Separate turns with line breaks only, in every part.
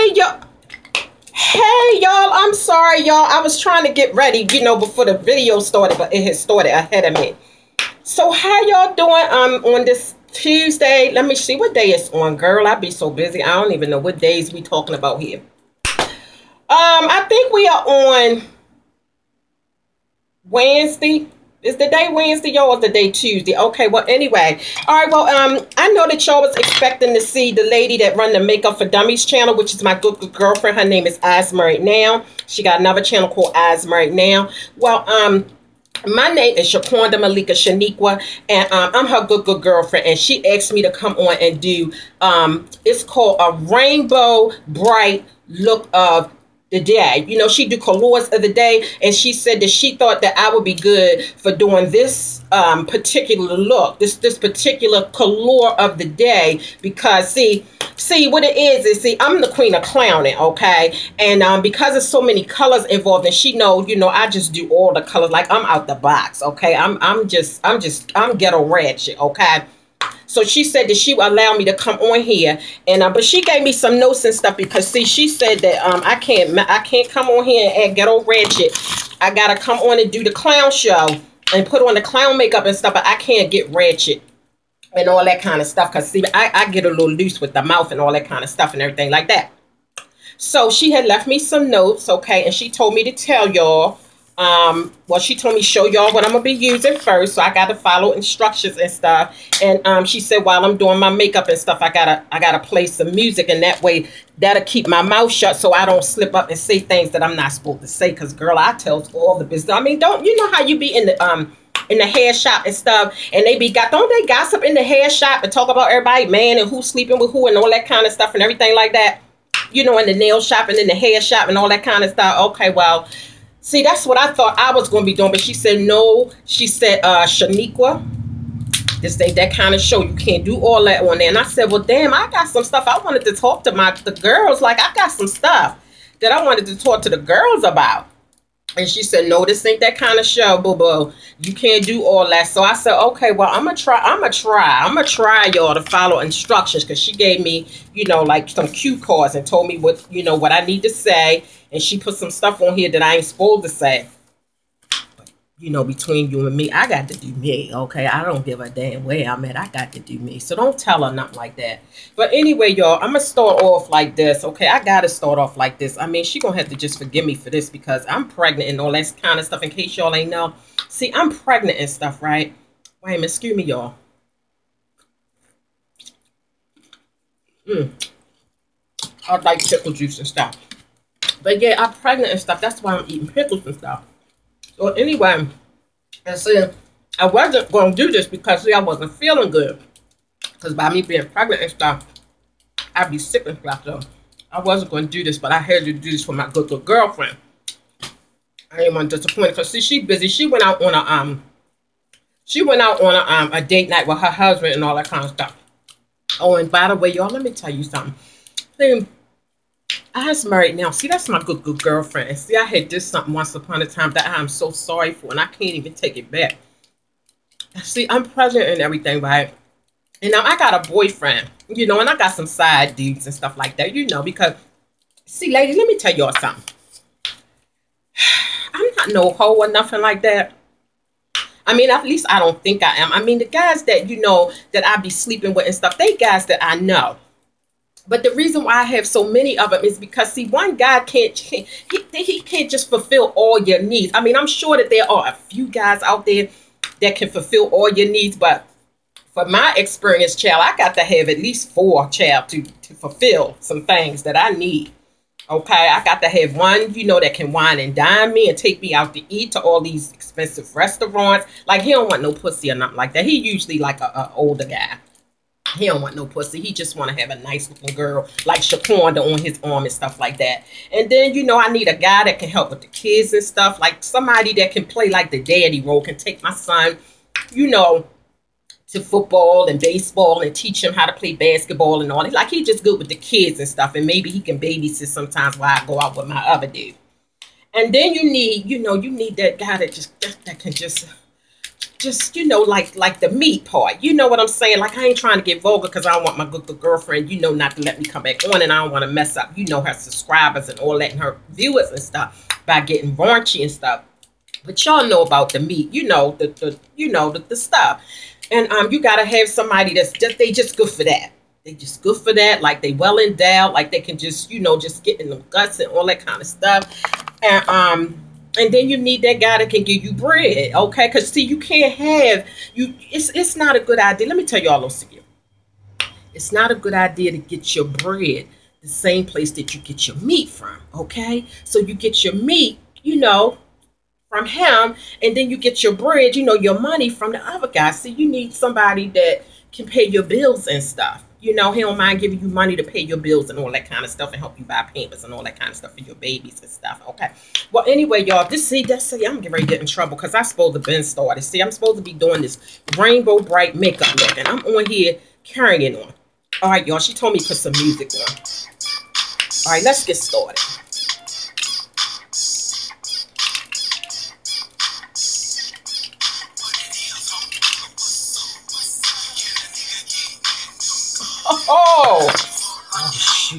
Hey y'all, I'm sorry y'all. I was trying to get ready, before the video started, but it had started ahead of me. So how y'all doing on this Tuesday? Let me see what day it's on, girl. I be so busy. I don't even know what days we talking about here. I think we are on Wednesday. Is the day Wednesday, y'all, or the day Tuesday? Okay, well, anyway. All right, well, I know that y'all was expecting to see the lady that run the Makeup for Dummies channel, which is my good girlfriend. Her name is Eyes Married Now. She got another channel called Eyes Married Now. Well, my name is Shaquanda Malika Shaniqua, and I'm her good girlfriend, and she asked me to come on and do, it's called a rainbow bright look of the day. She do colors of the day, and she said that she thought that I would be good for doing this particular look, this particular color of the day, because see what it is see, I'm the queen of clowning, okay? And because there's so many colors involved, and she knows, I just do all the colors, like I'm out the box, okay? I'm ghetto ratchet, okay? So she said that she would allow me to come on here, and but she gave me some notes and stuff, because see, she said that I can't come on here and act ghetto ratchet. I gotta come on and do the clown show and put on the clown makeup and stuff, but I can't get ratchet and all that kind of stuff, because see, I get a little loose with the mouth and all that kind of stuff and everything like that. So she had left me some notes, okay, and she told me to tell y'all. Well, she told me show y'all what I'm gonna be using first, so I gotta follow instructions and stuff. And she said while I'm doing my makeup and stuff, I gotta play some music, and that way that'll keep my mouth shut so I don't slip up and say things that I'm not supposed to say. Cause girl, I tell all the business. I mean, don't you know how you be in the hair shop and stuff, and don't they gossip in the hair shop and talk about everybody, man, and who's sleeping with who and all that kind of stuff and everything like that, in the nail shop and in the hair shop and all that kind of stuff. Okay, well, see, that's what I thought I was going to be doing. But she said, no. She said, Shaniqua, this ain't that kind of show. You can't do all that on there. And I said, well, damn, I got some stuff I wanted to talk to the girls. Like, I got some stuff that I wanted to talk to the girls about. And she said, no, this ain't that kind of show, boo-boo. You can't do all that. So I said, okay, well, I'm going to try y'all to follow instructions, because she gave me, like some cue cards and told me what, what I need to say. And she put some stuff on here that I ain't supposed to say. But, between you and me, I got to do me, okay? I don't give a damn where I'm at. I got to do me. So don't tell her nothing like that. But anyway, y'all, I'm going to start off like this, okay? I got to start off like this. I mean, she going to have to just forgive me for this, because I'm pregnant and all that kind of stuff, in case y'all ain't know. See, I'm pregnant and stuff, right? Wait a minute. Excuse me, y'all. I like pickle juice and stuff. But yeah, I'm pregnant and stuff. That's why I'm eating pickles and stuff. So anyway, I said I wasn't going to do this because, see, I wasn't feeling good. Because by me being pregnant and stuff, I'd be sick and stuff. So I wasn't going to do this, but I had to do this for my good girlfriend. I didn't want to disappoint her, because see, she busy. She went out on a date night with her husband and all that kind of stuff. Oh, and by the way, y'all, let me tell you something. See, Eyes Married Now. See, that's my good girlfriend. And see, I had did something once upon a time that I'm so sorry for, and I can't even take it back. See, I'm pregnant and everything, right? And now I got a boyfriend, and I got some side dudes and stuff like that, because, see, ladies, let me tell y'all something. I'm not no hoe or nothing like that. I mean, at least I don't think I am. I mean, the guys that, that I be sleeping with and stuff, they guys that I know. But the reason why I have so many of them is because, see, one guy he can't just fulfill all your needs. I mean, I'm sure that there are a few guys out there that can fulfill all your needs, but for my experience, child, I got to have at least 4, child, to fulfill some things that I need. Okay, I got to have one, that can wine and dine me and take me out to eat to all these expensive restaurants. Like, he don't want no pussy or nothing like that. He usually like a older guy. He don't want no pussy. He just want to have a nice looking girl like Shaquanda on his arm and stuff like that. And then, I need a guy that can help with the kids and stuff. Like somebody that can play like the daddy role, can take my son, to football and baseball and teach him how to play basketball and all that. Like, he just good with the kids and stuff. And maybe he can babysit sometimes while I go out with my other dude. And then you need, you need that guy that can just just, you know, like the meat part. You know what I'm saying? Like, I ain't trying to get vulgar because I don't want my good girlfriend, you know, not to let me come back on, and I don't want to mess up, you know, her subscribers and all that and her viewers and stuff by getting raunchy and stuff. But y'all know about the meat, you know, the stuff. And you gotta have somebody that's just good for that. They just good for that, like they well endowed, like they can just, you know, just get in the guts and all that kind of stuff. And then you need that guy that can give you bread, okay? Because see, you can't have it's not a good idea. Let me tell y'all this again. It's not a good idea to get your bread the same place that you get your meat from, okay? So you get your meat, you know, from him, and then you get your bread, you know, your money from the other guy. See, you need somebody that can pay your bills and stuff. You know, he don't mind giving you money to pay your bills and all that kind of stuff and help you buy pampers and all that kind of stuff for your babies and stuff. Okay. Well, anyway, y'all, I'm getting ready to get in trouble because I'm supposed to been started. See, I'm supposed to be doing this rainbow bright makeup look, and I'm on here carrying on. All right, y'all, she told me to put some music on. All right, let's get started. Oh shoot.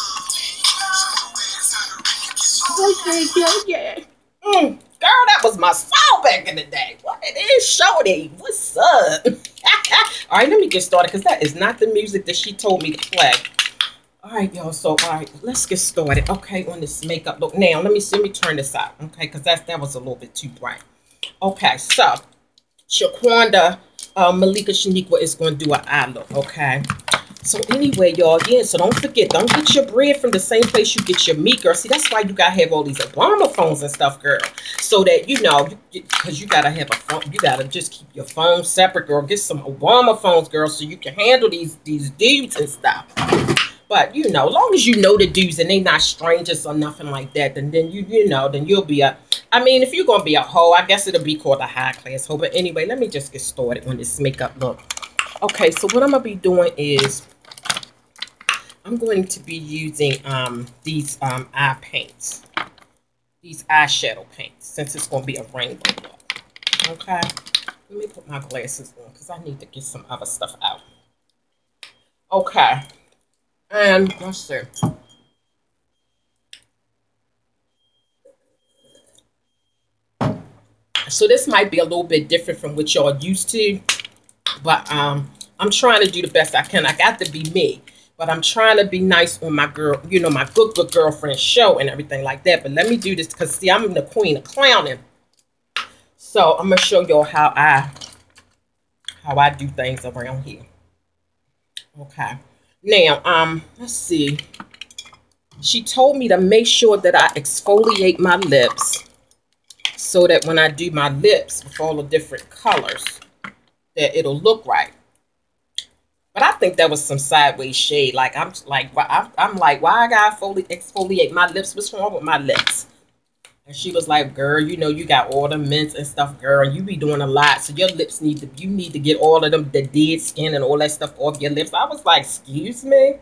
Yeah. Girl, that was my song back in the day. What it is, Shorty? What's up? All right, let me get started because that is not the music that she told me to play. All right, y'all. So, all right, let's get started. Okay, on this makeup look. Now, let me turn this out. Okay, because that was a little bit too bright. Okay, so Shaquanda Malika Shaniqua is going to do an eye look. Okay. So anyway, y'all, yeah, so don't forget, don't get your bread from the same place you get your meat, girl. See, that's why you got to have all these Obama phones and stuff, girl. So that, you know, because you got to have a phone, you got to just keep your phone separate, girl. Get some Obama phones, girl, so you can handle these dudes and stuff. But, you know, as long as you know the dudes and they not strangers or nothing like that, then you know, then you'll be I mean, if you're going to be a hoe, I guess it'll be called a high-class hoe. But anyway, let me just get started on this makeup look. Okay, so what I'm going to be doing is I'm going to be using these eye paints, these eyeshadow paints, since it's going to be a rainbow look. Okay, let me put my glasses on because I need to get some other stuff out. Okay, and let's see. So this might be a little bit different from what y'all used to, but I'm trying to do the best I can. I got to be me. But I'm trying to be nice on my girl, you know, my good girlfriend show and everything like that. But let me do this because, see, I'm the queen of clowning. So I'm going to show y'all how I do things around here. Okay. Now, let's see. She told me to make sure that I exfoliate my lips so that when I do my lips with all the different colors, that it'll look right. But I think that was some sideways shade. Like, I'm like, why I gotta exfoliate my lips? What's wrong with my lips? And she was like, girl, you know, you got all the mints and stuff, girl, and you be doing a lot. So your lips you need to get all of them, the dead skin and all that stuff off your lips. I was like, excuse me?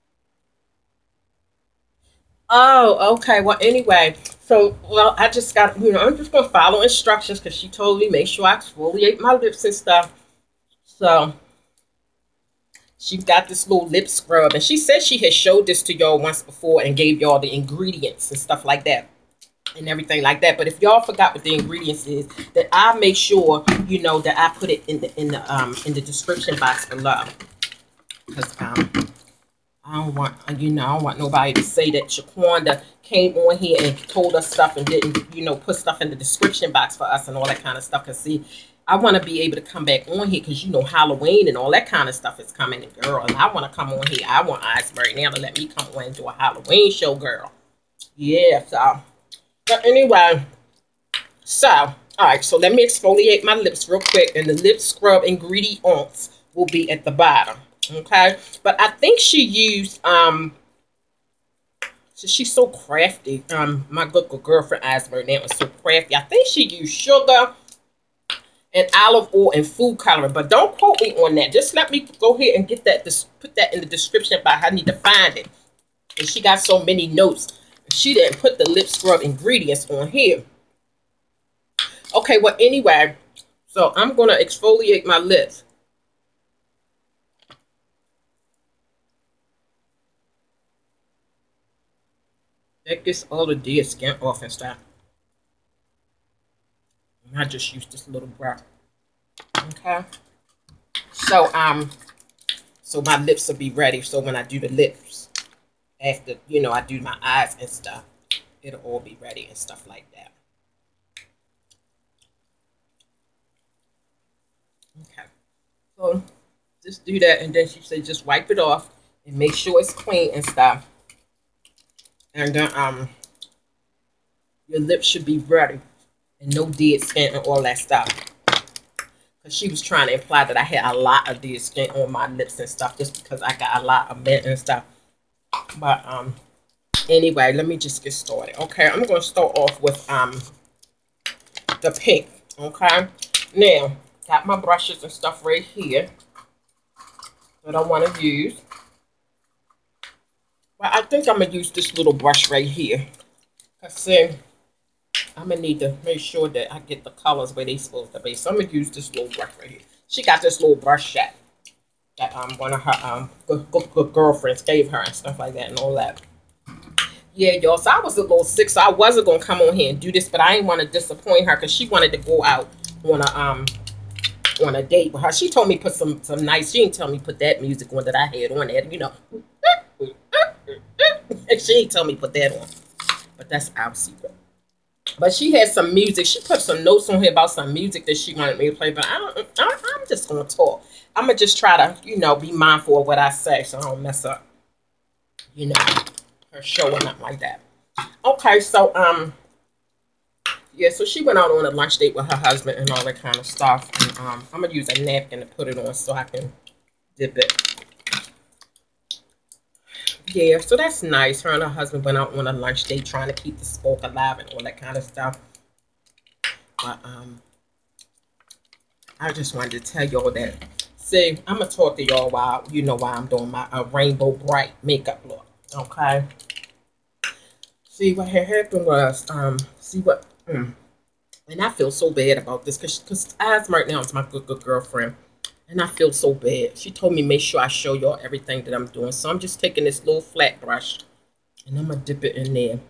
Oh, okay. Well, anyway, so, well, I just got, you know, I'm just going to follow instructions because she told me make sure I exfoliate my lips and stuff. So she got this little lip scrub, and she said she had showed this to y'all once before and gave y'all the ingredients and stuff like that and everything like that. But if y'all forgot what the ingredients is, that I make sure, you know, that I put it in the description box below, because I don't want, you know, I don't want nobody to say that Shaquanda came on here and told us stuff and didn't, you know, put stuff in the description box for us and all that kind of stuff. Because see, I want to be able to come back on here because, you know, Halloween and all that kind of stuff is coming. And, girl, and I want to come on here. I want Iceberg now to let me come on and do a Halloween show, girl. Yeah, so. But anyway, so, all right. So, let me exfoliate my lips real quick. And the lip scrub ingredients will be at the bottom. Okay. But I think she used, so she's so crafty. My good girlfriend, Iceberg, now is so crafty. I think she used sugar and olive oil and food coloring, but don't quote me on that. Just let me go ahead and get that, put that in the description box. I need to find it. And she got so many notes. She didn't put the lip scrub ingredients on here. Okay, well, anyway, So I'm going to exfoliate my lips. That gets all the dead skin off and stuff. And I just use this little brush. Okay. So my lips will be ready. So when I do the lips, after, you know, I do my eyes and stuff, it'll all be ready and stuff like that. Okay. So just do that, and then she said just wipe it off and make sure it's clean and stuff. And then your lips should be ready and no dead skin and all that stuff. Because she was trying to imply that I had a lot of dead skin on my lips and stuff just because I got a lot of mint and stuff. But anyway, let me just get started. Okay, I'm going to start off with the pink. Okay, now got my brushes and stuff right here that I want to use. But I think I'm going to use this little brush right here. Because see, I'm going to need to make sure that I get the colors where they're supposed to be. So I'm going to use this little brush right here. She got this little brush set that one of her good girlfriends gave her and stuff like that and all that. Yeah, y'all, so I was a little sick, so I wasn't going to come on here and do this, but I didn't want to disappoint her because she wanted to go out on a date with her. She told me put some nice, she didn't tell me put that music on that I had on there, you know. She didn't tell me put that on, but that's our secret. But she had some music. She put some notes on here about some music that she wanted me to play, but I'm just going to talk. I'm going to just try to, you know, be mindful of what I say so I don't mess up, you know, her show or nothing like that. Okay, so, yeah, so she went out on a lunch date with her husband and all that kind of stuff. And I'm going to use a napkin to put it on so I can dip it. Yeah, so that's nice. Her and her husband went out on a lunch date trying to keep the spark alive and all that kind of stuff. But I just wanted to tell y'all that. See, I'm going to talk to y'all while, you know, while I'm doing my Rainbow Bright makeup look. Okay? See, what had happened was, and I feel so bad about this because As right now is my good girlfriend. And I feel so bad. She told me make sure I show y'all everything that I'm doing. So I'm just taking this little flat brush and I'm going to dip it in there.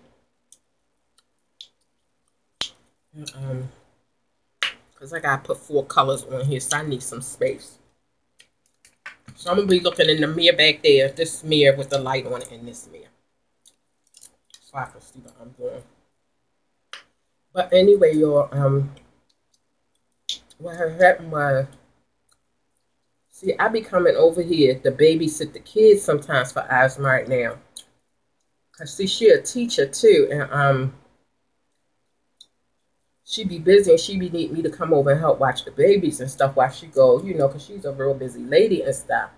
Because I got to put 4 colors on here, so I need some space. So I'm going to be looking in the mirror back there. This mirror with the light on it in this mirror. So I can see what I'm doing. But anyway, y'all, what happened was, see, I be coming over here to babysit the kids sometimes for Asma right now. Cause see, she a teacher too, and she be busy and she be need me to come over and help watch the babies and stuff while she go, you know, cause she's a real busy lady and stuff.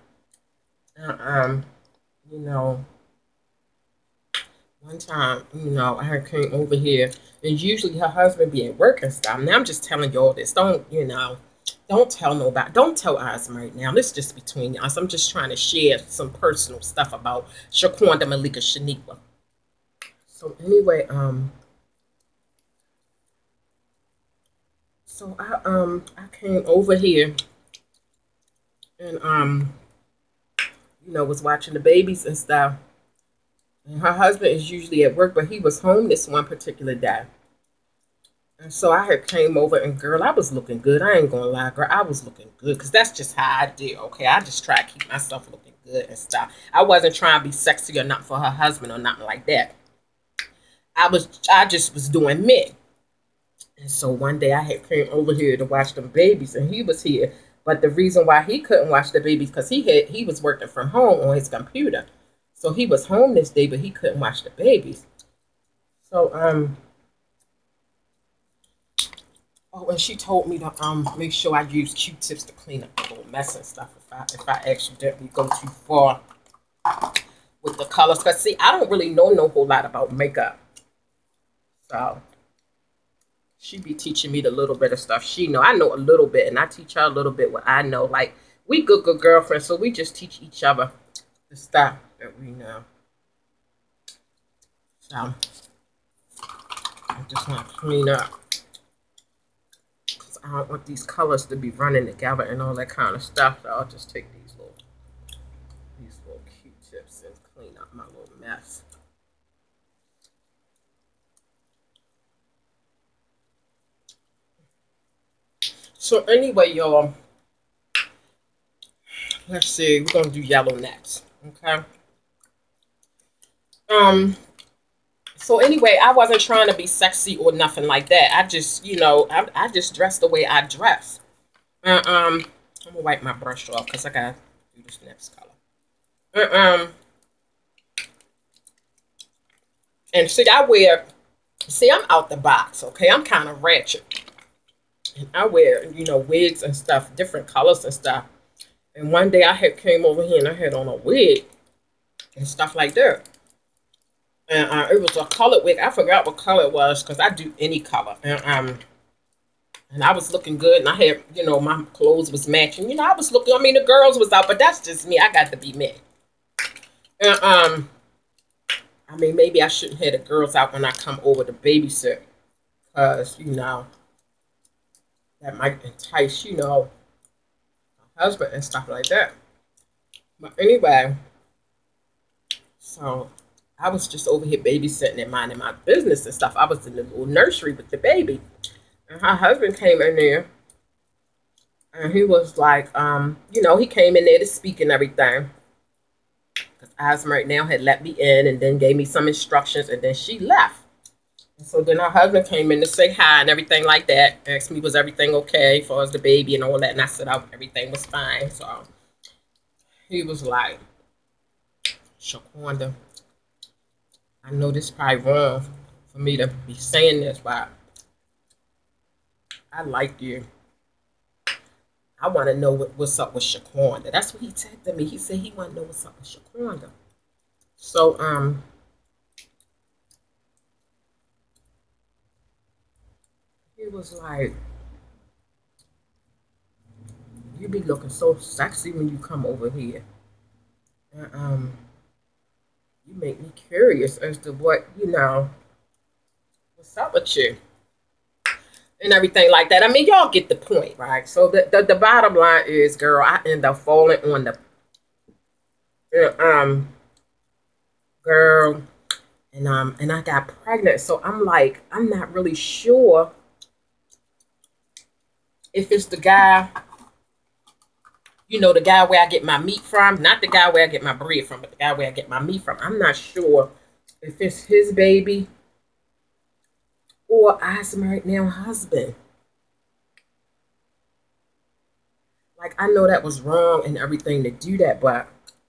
You know, one time, you know, I came over here, and usually her husband be at work and stuff. Now I'm just telling y'all this. Don't, you know. Don't tell nobody. Don't tell Asma right now. This is just between us. I'm just trying to share some personal stuff about Shaquanda Malika Shaniqua. So anyway, so I came over here and you know, was watching the babies and stuff. And her husband is usually at work, but he was home this one particular day. And so I had came over, and girl, I was looking good. I ain't gonna lie, girl, I was looking good because that's just how I do. Okay, I just try to keep myself looking good and stuff. I wasn't trying to be sexy or nothing for her husband or nothing like that. I just was doing me. And so one day I had came over here to watch them babies, and he was here. But the reason why he couldn't watch the babies because he was working from home on his computer, so he was home this day, but he couldn't watch the babies. So oh, and she told me to make sure I use Q-tips to clean up the little mess and stuff if I accidentally go too far with the colors. Because see, I don't really know no whole lot about makeup. So she be teaching me the little bit of stuff she know. I know a little bit, and I teach her a little bit what I know. Like, we good girlfriends, so we just teach each other the stuff that we know. So I just want to clean up. I don't want these colors to be running together and all that kind of stuff. So I'll just take these little Q-tips and clean up my little mess. So anyway, y'all, let's see. We're gonna do yellow next. Okay. So anyway, I wasn't trying to be sexy or nothing like that. I just, I just dress the way I dress. I'm gonna wipe my brush off because I gotta do this next color. And see, I'm out the box, okay? I'm kind of ratchet. And I wear, wigs and stuff, different colors and stuff. And one day I had came over here and I had on a wig and stuff like that. And it was a colored wig. I forgot what color it was because I do any color. And I was looking good and I had, my clothes was matching. I was looking, the girls was out, but that's just me. I got to be me. And maybe I shouldn't have the girls out when I come over to babysit. Because, that might entice, my husband and stuff like that. But anyway, so I was just over here babysitting and minding my business and stuff. I was in the little nursery with the baby. And her husband came in there. And he was like, he came in there to speak and everything. Because Asma right now had let me in and then gave me some instructions. And then she left. And so then her husband came in to say hi and everything like that. Asked me, was everything okay as far as the baby and all that. And I said, everything was fine. So he was like, Shaquanda, I know this is probably wrong for me to be saying this, but I like you. I want to know what's up with Shaquanda. That's what he said to me. He said he want to know what's up with Shaquanda. So, he was like, you be looking so sexy when you come over here. And, you make me curious as to what, what's up with you. And everything like that. Y'all get the point, right? So the bottom line is, girl, I end up falling on the girl, and I got pregnant. So I'm like, I'm not really sure if it's the guy, the guy where I get my meat from, not the guy where I get my bread from, but the guy where I get my meat from. I'm not sure if it's his baby or Asma right now husband. Like, I know that was wrong and everything to do that, but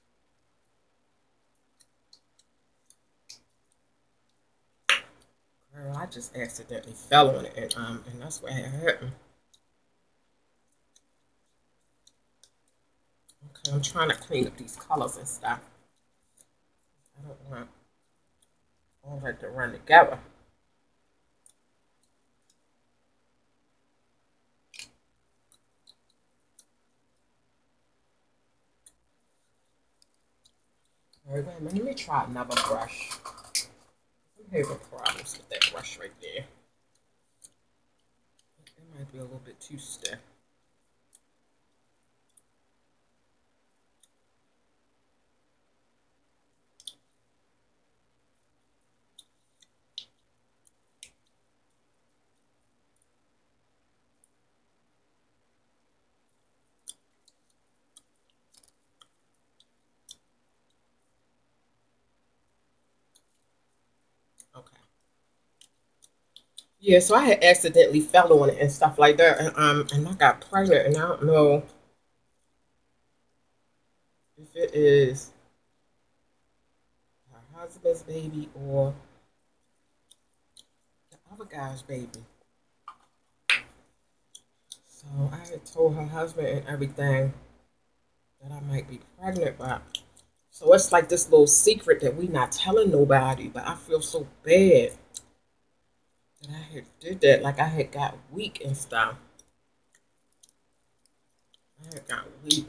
girl, I just accidentally fell on it, and that's what happened. Okay, I'm trying to clean up these colors and stuff. I don't want all that to run together. All right, wait a minute. Let me try another brush. I'm having problems with that brush right there. It might be a little bit too stiff. Okay. Yeah, so I had accidentally fell on it and stuff like that, and I got pregnant, and I don't know if it is her husband's baby or the other guy's baby. So I had told her husband and everything that I might be pregnant, but so it's like this little secret that we not telling nobody. But I feel so bad that I had did that. Like I had got weak and stuff. I had got weak.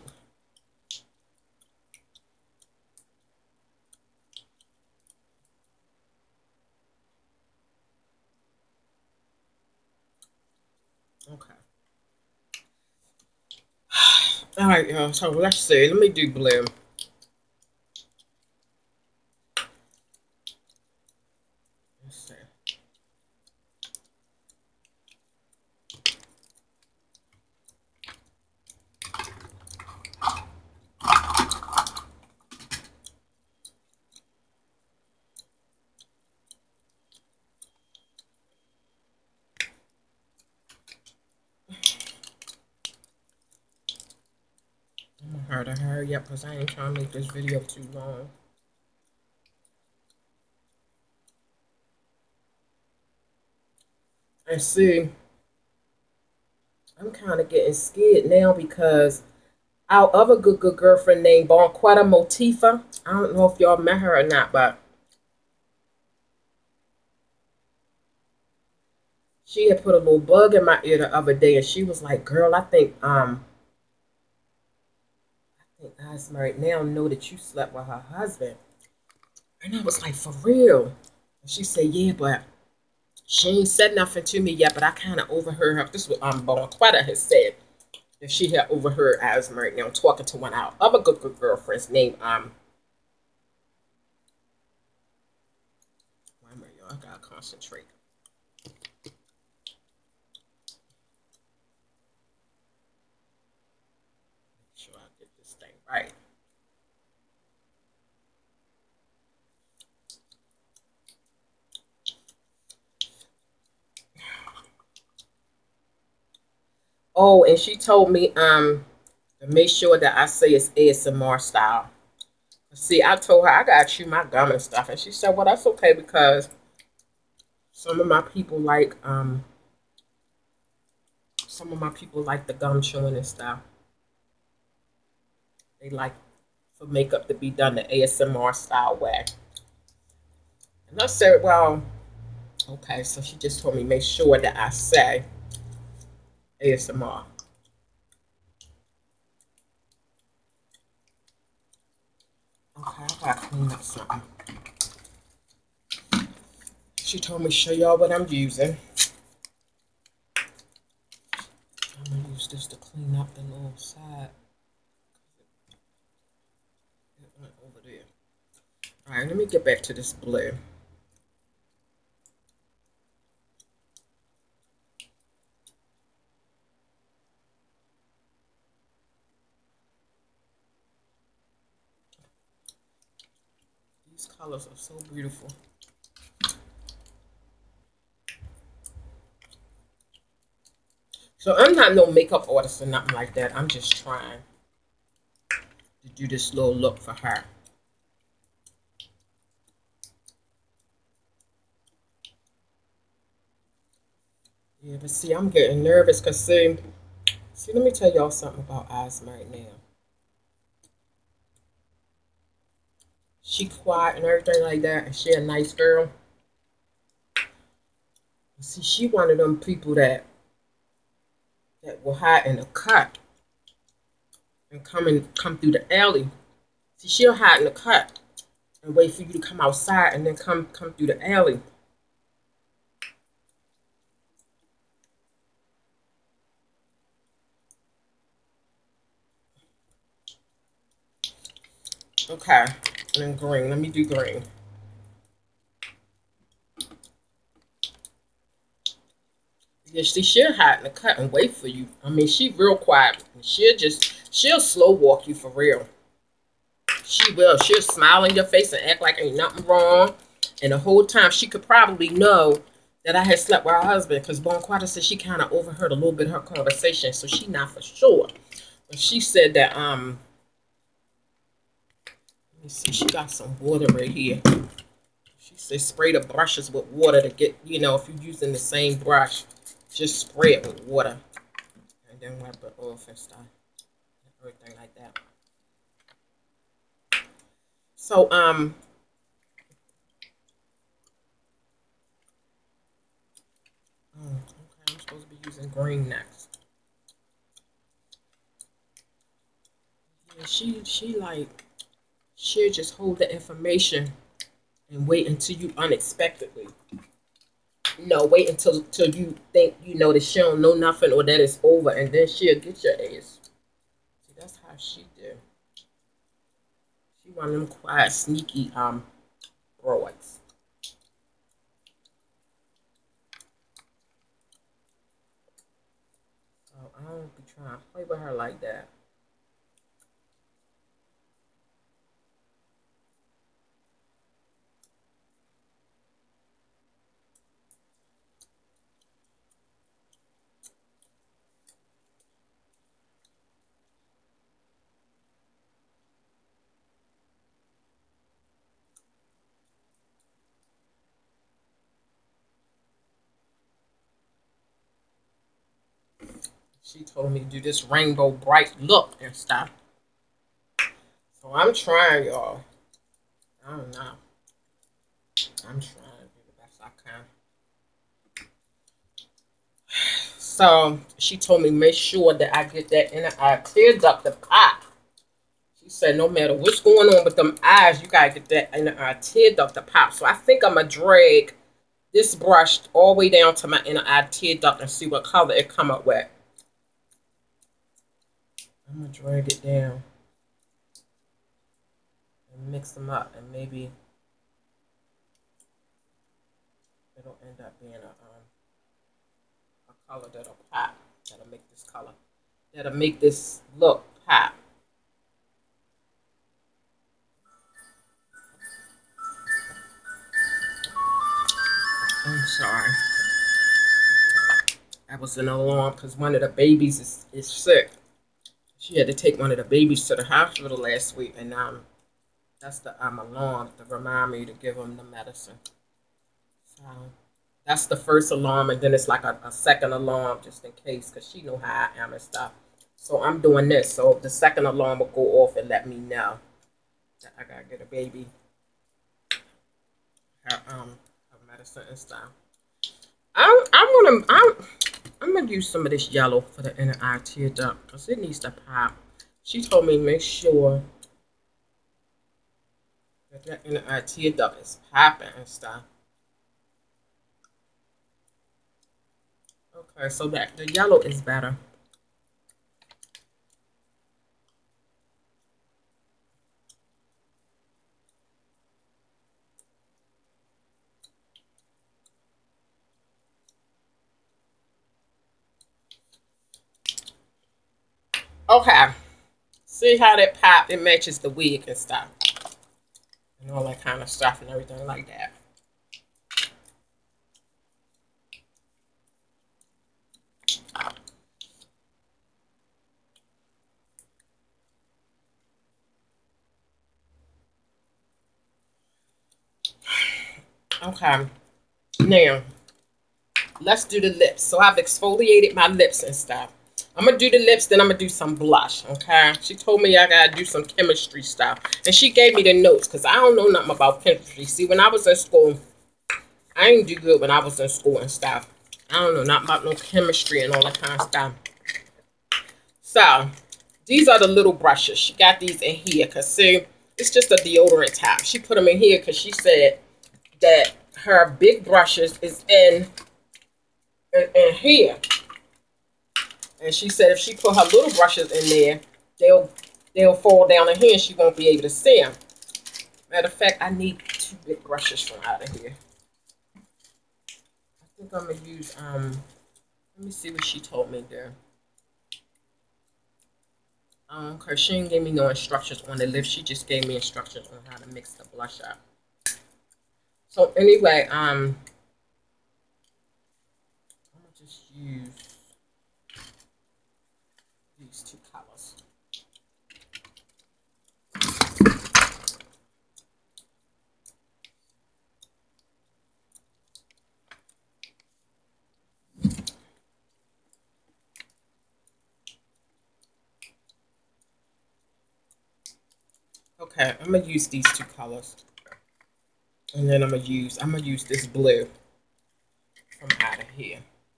Okay. All right, y'all. So let's see. Let me do blue. Let's see. I'm gonna hurry up because I ain't trying to make this video too long. And see, I'm kind of getting scared now because our other good girlfriend named Bonquetta Motifa. I don't know if y'all met her or not, but she had put a little bug in my ear the other day, and she was like, "Girl, I think Asma right now know that you slept with her husband." And I was like, "For real?" And she said, "Yeah, but she ain't said nothing to me yet, but I kind of overheard her." This is what Bonquetta has said. That she had overheard Asma right now talking to one of our other good girlfriends named why am I, y'all? I gotta concentrate. Make sure I get this thing right. Oh, and she told me to make sure that I say it's ASMR style. See, I told her I gotta chew my gum and stuff, and she said, "Well, that's okay because some of my people like the gum chewing and stuff. They like for makeup to be done the ASMR style way." And I said, "Well, okay." So she just told me make sure that I say ASMR. Okay, I gotta clean up something. She told me show y'all what I'm using. I'm gonna use this to clean up the little side. It went over there. All right, let me get back to this blue. These colors are so beautiful. So I'm not no makeup artist or nothing like that. I'm just trying to do this little look for her. Yeah, but see, I'm getting nervous because see, let me tell y'all something about Asma right now. She quiet and everything like that, and she a nice girl. See, she one of them people that will hide in a cut and come through the alley. See, she'll hide in the cut and wait for you to come outside and then come through the alley. Okay, and green. Let me do green. Yeah, see, she'll hide in the cut and wait for you. I mean, she real quiet. She'll slow walk you for real. She will. She'll smile in your face and act like ain't nothing wrong. And the whole time, she could probably know that I had slept with her husband because Bonquetta said she kind of overheard a little bit of her conversation, so she not for sure. But she said that, let me see, she got some water right here. She said spray the brushes with water to get, if you're using the same brush, just spray it with water. And then wipe it off and stuff. Everything like that. So, okay, I'm supposed to be using green next. Yeah, she'll just hold the information and wait until you unexpectedly. Wait until you think that she don't know nothing or that it's over, and then she'll get your ass. See, That's how she do. She one of them quiet, sneaky broads. So I don't be trying to play with her like that. She told me to do this rainbow bright look and stuff. So I'm trying, y'all. I don't know. I'm trying to do the best I can. So she told me make sure that I get that inner eye cleared up the pop. She said no matter what's going on with them eyes, you gotta get that inner eye tear duct to pop. So I think I'm gonna drag this brush all the way down to my inner eye tear duct and see what color it come up with. I'm gonna drag it down and mix them up, and maybe it'll end up being a color that'll pop. That'll make this color. That'll make this look pop. I'm sorry. That was an alarm because one of the babies is sick. She had to take one of the babies to the hospital last week, and that's the alarm to remind me to give them the medicine. So that's the first alarm, and then it's like a second alarm just in case, because she know how I am and stuff. So I'm doing this. So the second alarm will go off and let me know that I gotta get a baby her medicine and stuff. I'm gonna use some of this yellow for the inner eye tear duct because it needs to pop. She told me make sure that inner eye tear duct is popping and stuff. Okay, so that the yellow is better. Okay, see how that pop? It matches the wig and stuff, and all that kind of stuff and everything like that. Okay, now let's do the lips. So I've exfoliated my lips and stuff. I'm gonna do the lips, then I'm gonna do some blush. Okay, she told me I gotta do some chemistry stuff, and she gave me the notes because I don't know nothing about chemistry. See, when I was in school, I didn't do good when I was in school and stuff. I don't know nothing about no chemistry and all that kind of stuff. So these are the little brushes. She got these in here because see, it's just a deodorant top. She put them in here because she said that her big brushes is in here, and she said if she put her little brushes in there, they'll fall down in here and she won't be able to see them. Matter of fact, I need 2 big brushes from out of here. I think I'm gonna use let me see what she told me there. Cause she didn't give me no instructions on the lips. She just gave me instructions on how to mix the blush up. So anyway, I'm gonna just use these 2 colors. Okay, I'm gonna use these 2 colors, and then I'm gonna use this blue from out of here.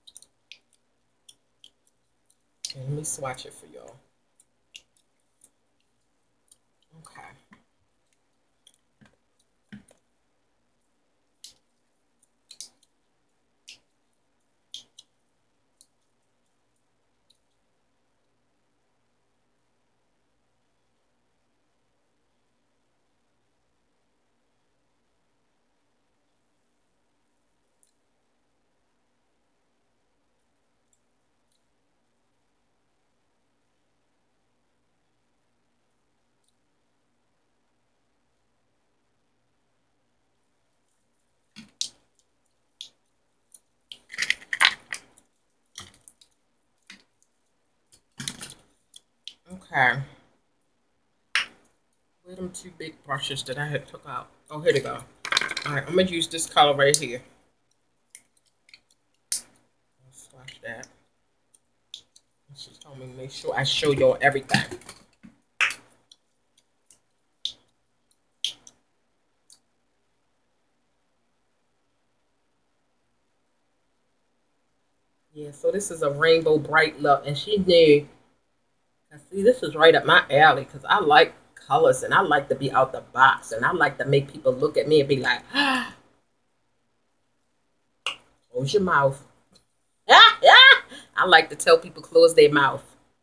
Okay, let me swatch it for y'all. Okay. Okay. Where them two big brushes that I had took out? Oh, here they go. Alright, I'm going to use this color right here. Swatch that. She told me to make sure I show y'all everything. Yeah, so this is a Rainbow Bright Look, and she knew. See, this is right up my alley because I like colors and I like to be out the box and I like to make people look at me and be like, ah, close your mouth. Ah, ah. I like to tell people close their mouth.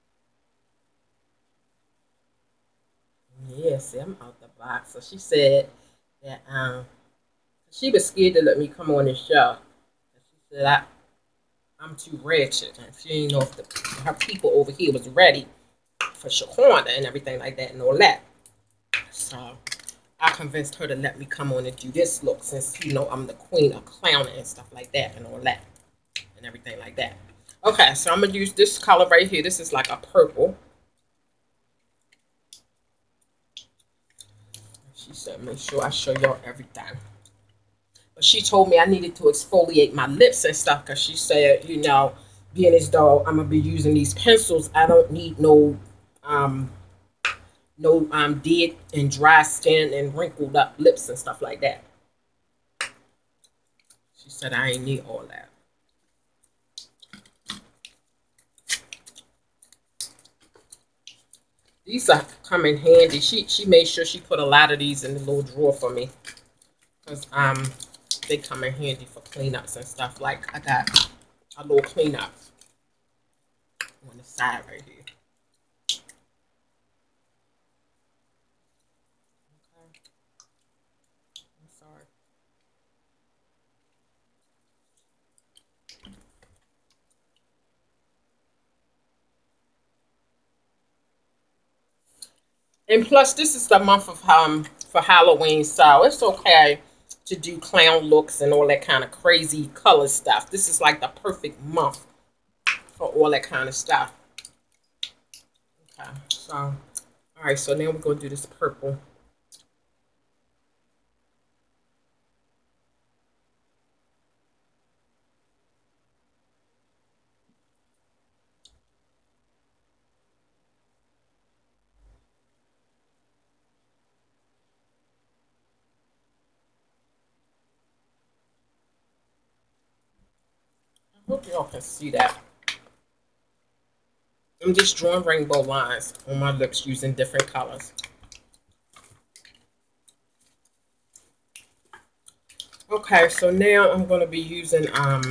Yeah, see, I'm out the box. So she said that she was scared to let me come on the show. She said I'm too ratchet, and she didn't know if her people over here was ready for Shaquanda and everything like that and all that. So I convinced her to let me come on and do this look since, you know, I'm the queen of clowning and stuff like that and all that and everything like that. Okay, so I'm going to use this color right here. This is like a purple. She said make sure I show y'all everything. But she told me I needed to exfoliate my lips and stuff because she said, you know, being as though I'm going to be using these pencils, I don't need no dead and dry skin and wrinkled up lips and stuff like that. She said I ain't need all that. These are come in handy. She made sure she put a lot of these in the little drawer for me because they come in handy for cleanups and stuff. Like I got a little cleanup on the side right here. Sorry. And plus, this is the month of for Halloween, so it's okay to do clown looks and all that kind of crazy color stuff. This is like the perfect month for all that kind of stuff. Okay, so all right, so now we're gonna do this purple. I hope y'all can see that. I'm just drawing rainbow lines on my lips using different colors. Okay, so now I'm going to be using,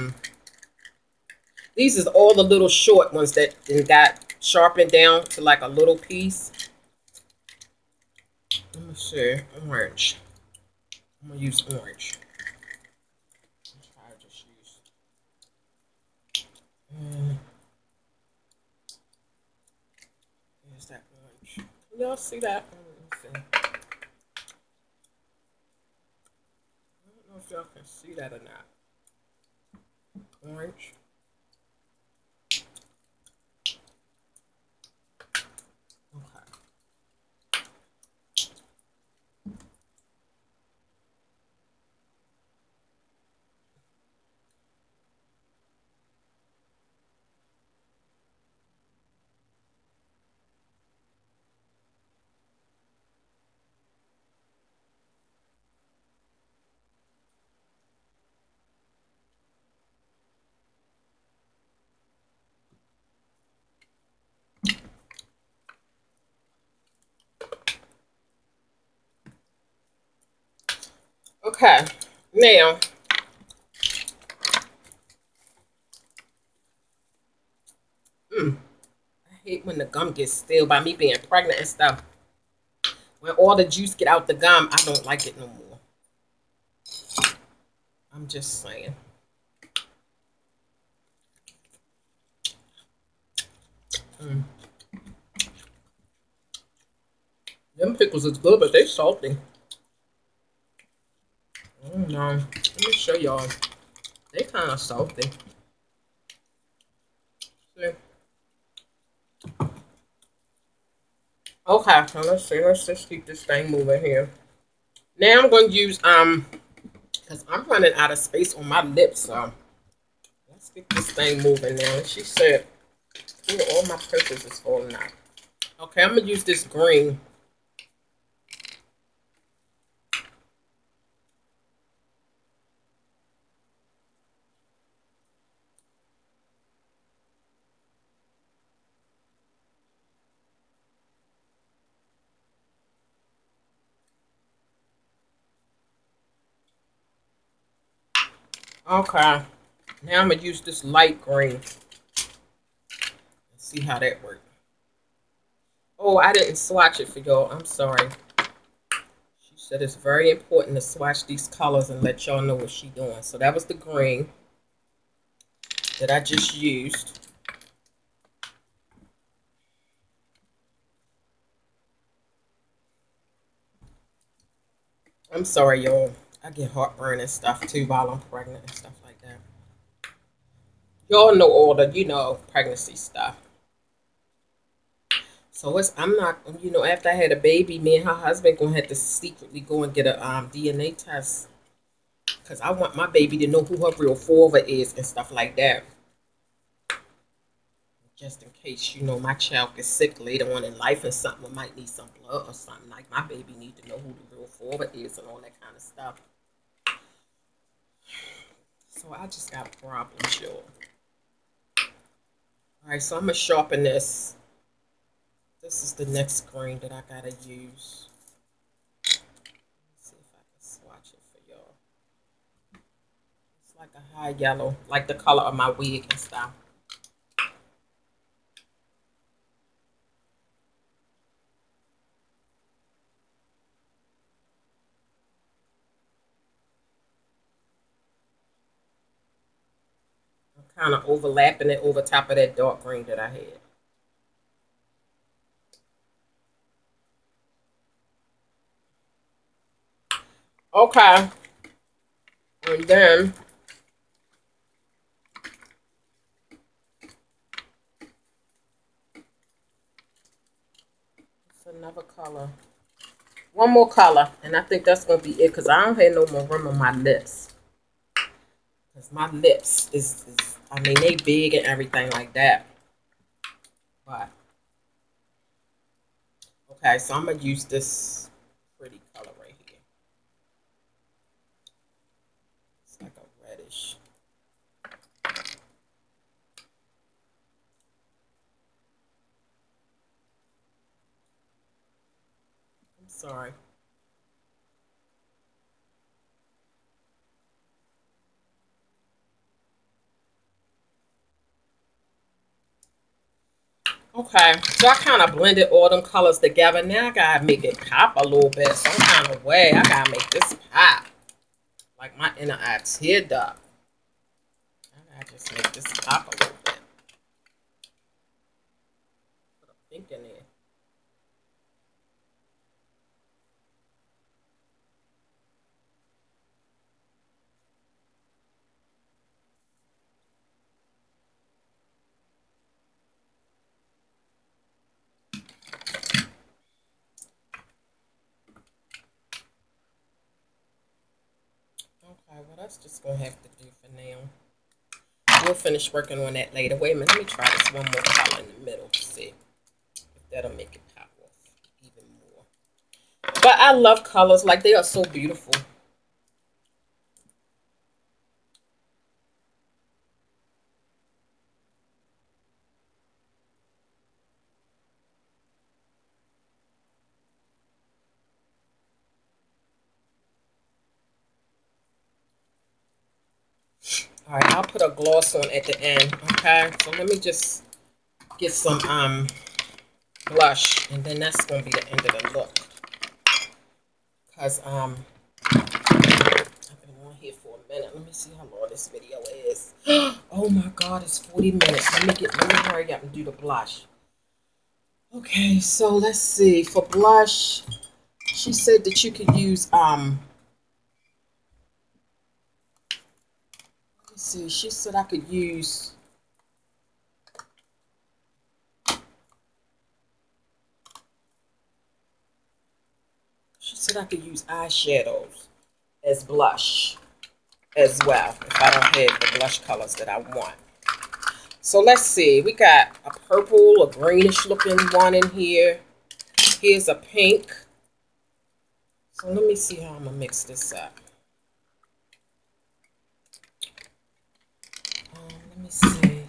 these is all the little short ones that got sharpened down to like a little piece. Let me see, orange. I'm going to use orange. Let's try to just use. Here's that orange. Can y'all see that? Let me see. I don't know if y'all can see that or not. Orange. Okay, now I hate when the gum gets stale by me being pregnant and stuff. When all the juice get out the gum, I don't like it no more. I'm just saying. Them pickles is good, but they salty. Oh no. Let me show y'all. They kind of salty. See? Okay, so let's see. Let's just keep this thing moving here. Now I'm going to use because I'm running out of space on my lips. So let's get this thing moving now. And she said, "Ooh, all my purples is falling out." Okay, I'm gonna use this green. Okay, now I'm gonna use this light green. Let's see how that works. Oh, I didn't swatch it for y'all. I'm sorry. She said it's very important to swatch these colors and let y'all know what she doing. So that was the green that I just used. I'm sorry, y'all. I get heartburn and stuff too while I'm pregnant and stuff like that. Y'all know all the, pregnancy stuff. So I'm not, after I had a baby, me and her husband gonna have to secretly go and get a DNA test because I want my baby to know who her real father is and stuff like that. Just in case, my child gets sick later on in life and something, or might need some blood or something. Like my baby need to know who the real father is and all that kind of stuff. So I just got problems, y'all. Alright, so I'm gonna sharpen this. This is the next green that I gotta use. Let's see if I can swatch it for y'all. It's like a high yellow, like the color of my wig and stuff. I'm kind of overlapping it over top of that dark green that I had. Okay. And then it's another color. One more color. And I think that's going to be it because I don't have no more room on my lips. Because my lips I mean, they big and everything like that. But, okay, so I'm going to use this pretty color right here. It's like a reddish. I'm sorry. Okay, so I kind of blended all them colors together. Now I gotta make it pop a little bit some kind of way. I gotta make this pop. Like my inner eye tear duct. I gotta just make this pop a little bit. Put a pink in there. Okay, well that's just gonna have to do for now. We'll finish working on that later. Wait a minute, let me try this one more color in the middle to see if that'll make it pop off even more. But I love colors, like they are so beautiful. All right, I'll put a gloss on at the end. Okay, so let me just get some blush, and then that's gonna be the end of the look. Cause I've been on here for a minute. Let me see how long this video is. Oh my God, it's 40 minutes. Let me hurry up and do the blush. Okay, so let's see. For blush, she said that you could use let's see. She said I could use so that I could use eyeshadows as blush as well if I don't have the blush colors that I want. So let's see. We got a purple, a greenish looking one in here. Here's a pink. So let me see how I'm going to mix this up. Let me see.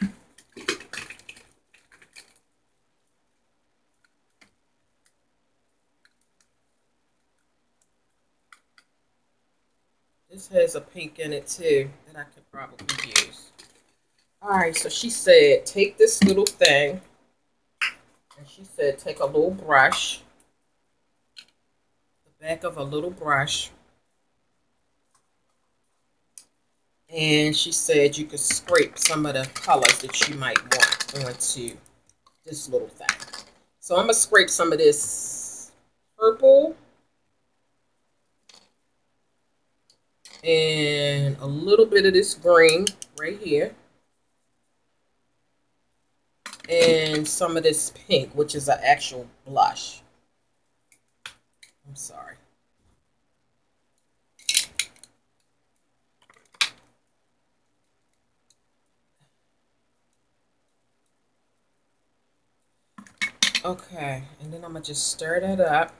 This has a pink in it too that I could probably use. Alright, so she said take this little thing, and she said take a little brush, the back of a little brush, and she said you could scrape some of the colors that you might want onto this little thing. So I'm going to scrape some of this purple and a little bit of this green right here, and some of this pink, which is an actual blush. I'm sorry. Okay, and then I'm going to just stir that up.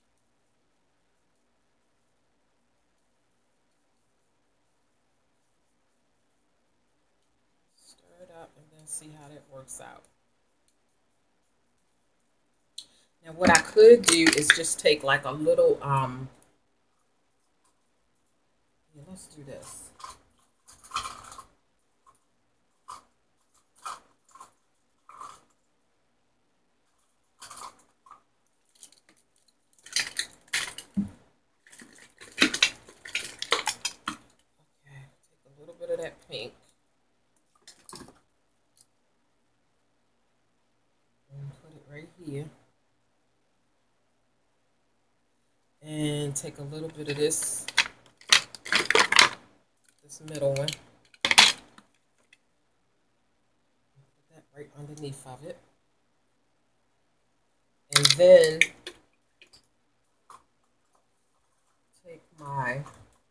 Stir it up and then see how that works out. Now what I could do is just take like a little, yeah, let's do this. Of that pink and put it right here, and take a little bit of this middle one, put that right underneath of it, and then take my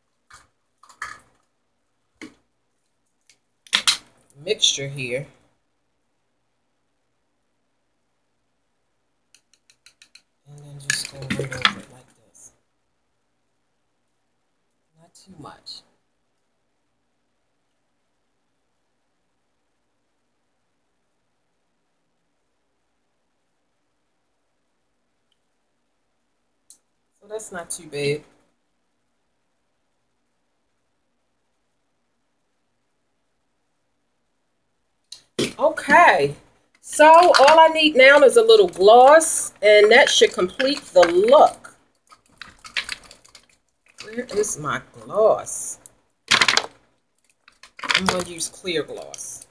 mixture here and then just go right over it like this. Not too much. So that's not too bad. Okay, so all I need now is a little gloss, and that should complete the look. Where is my gloss? I'm going to use clear gloss.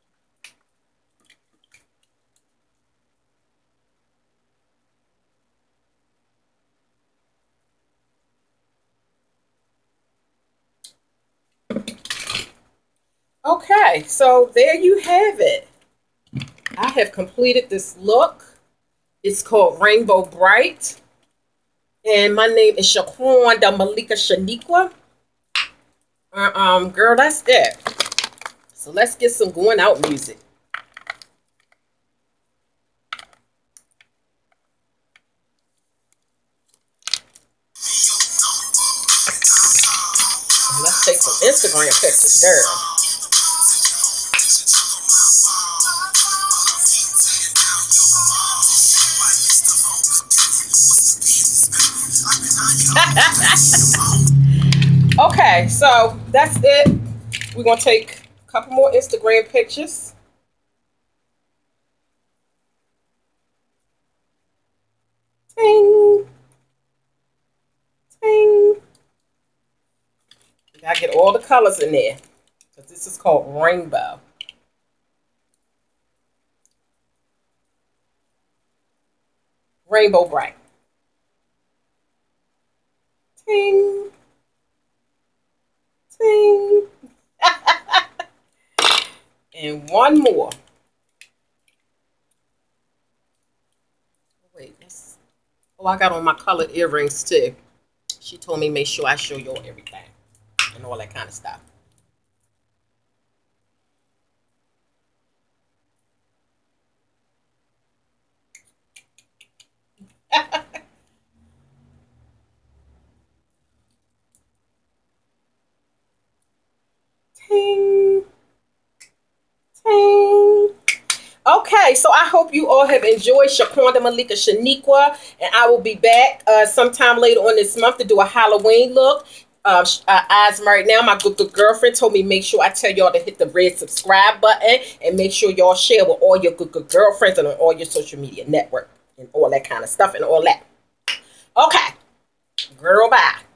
Okay, so there you have it. I have completed this look. It's called Rainbow Bright. And my name is Shaquanda Malika Shaniqua. Girl, that's it. So let's get some going out music. And let's take some Instagram pictures, girl. Okay, so that's it. We're going to take a couple more Instagram pictures. Ting. Ting. You got to get all the colors in there, because this is called Rainbow. Rainbow Bright. Ting. Ting. And one more. Wait, Oh, I got on my colored earrings too. She told me make sure I show y'all everything and all that kind of stuff. Ting, ting. Okay, so I hope you all have enjoyed Shaquanda Malika Shaniqua, and I will be back sometime later on this month to do a Halloween look. As right now, my good girlfriend told me make sure I tell y'all to hit the red subscribe button and make sure y'all share with all your good girlfriends and on all your social media network and all that kind of stuff and all that. Okay, girl, bye.